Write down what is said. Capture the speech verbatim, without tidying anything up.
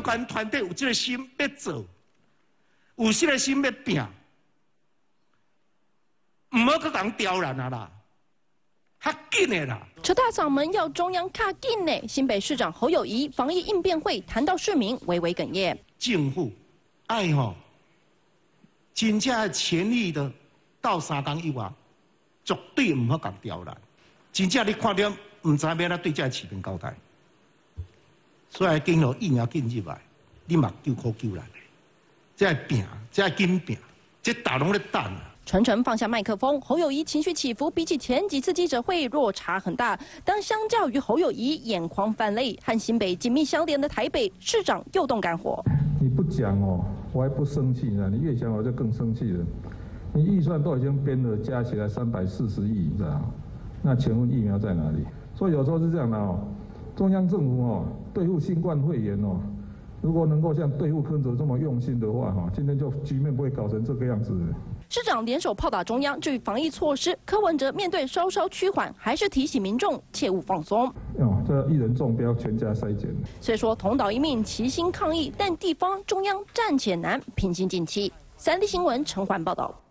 中间团队有这个心要做，有这个心要拼，唔好去讲刁难啊啦，较紧的啦。 扯大嗓门要中央卡紧呢。新北市长侯友宜防疫应变会谈到市民微微哽咽， 政府爱吼，真正全力的到三天以外，绝对唔好讲刁难。真正你看到唔知要哪对这市民交代。 所以经过疫苗进入来，你嘛救苦救难的，这要拼，这要紧拼，这大拢咧等。 纯纯放下麦克风，侯友宜情绪起伏比起前几次记者会落差很大。当相较于侯友宜眼眶泛泪，和新北紧密相连的台北市长又动肝火。 你不讲哦，我还不生气呢，你越讲我就更生气了。你预算都已经编了，加起来三百四十亿，你知道？那请问疫苗在哪里？所以有时候是这样的哦。 中央政府哦，对付新冠肺炎哦，如果能够像对付柯文哲这么用心的话哈，今天就局面不会搞成这个样子。 市长联手炮打中央，至于防疫措施，柯文哲面对稍稍趋缓，还是提醒民众切勿放松。 哦，这一人中标，全家筛检。 虽说同岛一命，齐心抗疫，但地方中央暂且难平心静气。三立新闻陈环报道。